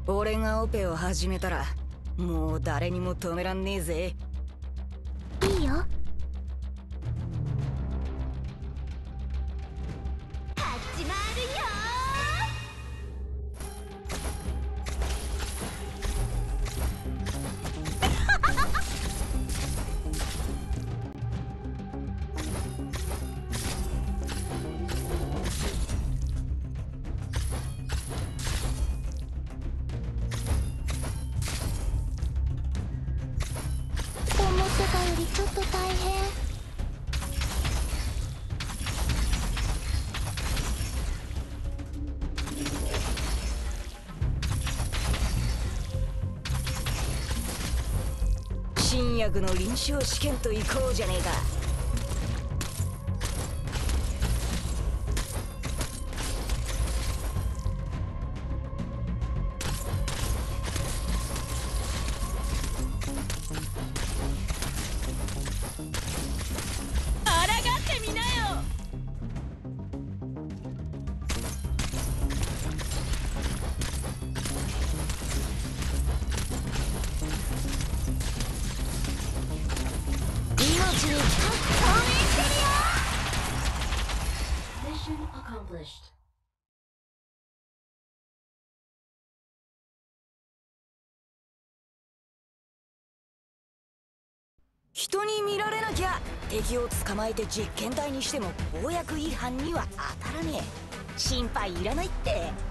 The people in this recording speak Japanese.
俺がオペを始めたらもう誰にも止めらんねえぜ。 いいよ。始まるよ。思ってたよりちょっと大変。 新薬の臨床試験と行こうじゃねえか。抗ってみなよ。命に応援してるよ。 Mission accomplished. 人に見られなきゃ敵を捕まえて実験台にしても公約違反には当たらねえ。心配いらないって。